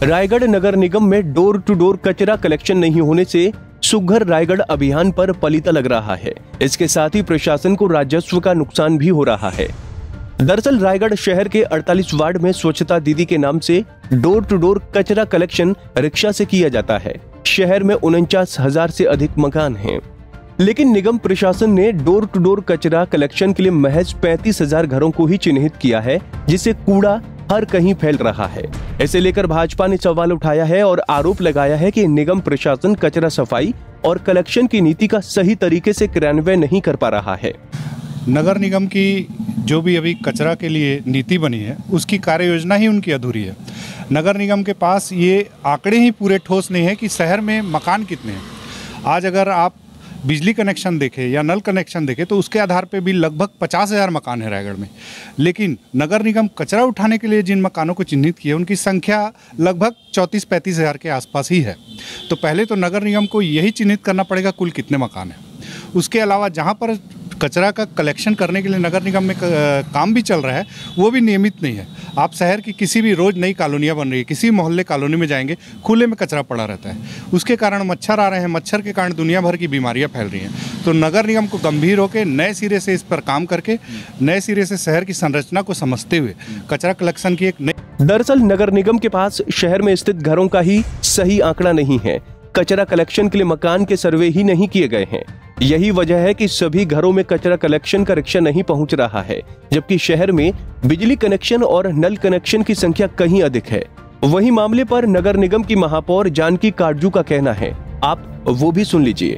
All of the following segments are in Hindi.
रायगढ़ नगर निगम में डोर टू डोर कचरा कलेक्शन नहीं होने से सुघर रायगढ़ अभियान पर पलीता लग रहा है। इसके साथ ही प्रशासन को राजस्व का नुकसान भी हो रहा है। दरअसल रायगढ़ शहर के 48 वार्ड में स्वच्छता दीदी के नाम से डोर टू डोर कचरा कलेक्शन रिक्शा से किया जाता है। शहर में 49,000 से अधिक मकान हैं, लेकिन निगम प्रशासन ने डोर टू डोर कचरा कलेक्शन के लिए महज 35,000 घरों को ही चिन्हित किया है, जिससे कूड़ा हर कहीं फैल रहा है। इसे लेकर भाजपा ने सवाल उठाया है और आरोप लगाया है कि निगम प्रशासन कचरा सफाई और कलेक्शन की नीति का सही तरीके से क्रियान्वयन नहीं कर पा रहा है। नगर निगम की जो भी अभी कचरा के लिए नीति बनी है, उसकी कार्य योजना ही उनकी अधूरी है। नगर निगम के पास ये आंकड़े ही पूरे ठोस नहीं है कि शहर में मकान कितने हैं। आज अगर आप बिजली कनेक्शन देखें या नल कनेक्शन देखें तो उसके आधार पे भी लगभग 50,000 मकान है रायगढ़ में, लेकिन नगर निगम कचरा उठाने के लिए जिन मकानों को चिन्हित किया उनकी संख्या लगभग 34-35 हज़ार के आसपास ही है। तो पहले तो नगर निगम को यही चिन्हित करना पड़ेगा कुल कितने मकान हैं। उसके अलावा जहाँ पर कचरा का कलेक्शन करने के लिए नगर निगम में काम भी चल रहा है, वो भी नियमित नहीं है। आप शहर की किसी भी रोज़ नई कॉलोनियाँ बन रही है, किसी मोहल्ले कॉलोनी में जाएंगे, खुले में कचरा पड़ा रहता है। उसके कारण मच्छर आ रहे हैं, मच्छर के कारण दुनिया भर की बीमारियाँ फैल रही हैं। तो नगर निगम को गंभीर होकर नए सिरे से इस पर काम करके नए सिरे से शहर की संरचना को समझते हुए कचरा कलेक्शन की एक नई। दरअसल नगर निगम के पास शहर में स्थित घरों का ही सही आंकड़ा नहीं है। कचरा कलेक्शन के लिए मकान के सर्वे ही नहीं किए गए हैं। यही वजह है कि सभी घरों में कचरा कलेक्शन का रिक्शा नहीं पहुंच रहा है, जबकि शहर में बिजली कनेक्शन और नल कनेक्शन की संख्या कहीं अधिक है। वहीं मामले पर नगर निगम की महापौर जानकी काटजू का कहना है, आप वो भी सुन लीजिए।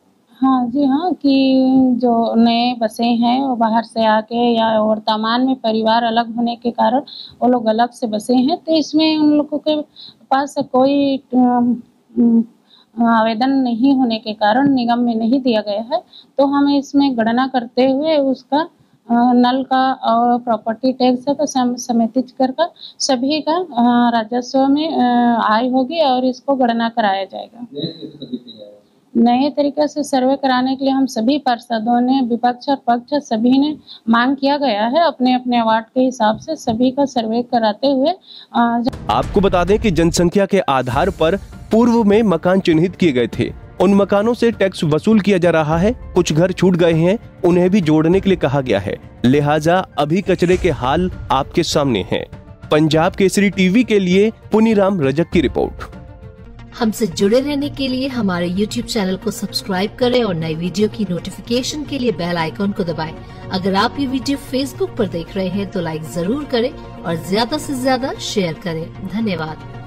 हाँ जी हाँ, कि जो नए बसे हैं वो बाहर से आके या और तमाम में परिवार अलग होने के कारण वो लोग अलग से बसे हैं, तो इसमें उन लोगों के पास कोई आवेदन नहीं होने के कारण निगम में नहीं दिया गया है। तो हमें इसमें गणना करते हुए उसका नल का और प्रॉपर्टी टैक्स का समेकित कर सभी का राजस्व में आय होगी और इसको गणना कराया जाएगा। नए तरीके से सर्वे कराने के लिए हम सभी पार्षदों ने, विपक्ष और पक्ष सभी ने मांग किया गया है। अपने अपने वार्ड के हिसाब से सभी का सर्वे कराते हुए आपको बता दें कि जनसंख्या के आधार पर पूर्व में मकान चिन्हित किए गए थे। उन मकानों से टैक्स वसूल किया जा रहा है। कुछ घर छूट गए हैं, उन्हें भी जोड़ने के लिए कहा गया है। लिहाजा अभी कचरे के हाल आपके सामने हैं। पंजाब केसरी टीवी के लिए पुनीराम रजक की रिपोर्ट। हमसे जुड़े रहने के लिए हमारे YouTube चैनल को सब्सक्राइब करें और नई वीडियो की नोटिफिकेशन के लिए बेल आइकॉन को दबाएं। अगर आप ये वीडियो Facebook पर देख रहे हैं तो लाइक जरूर करें और ज्यादा से ज्यादा शेयर करें। धन्यवाद।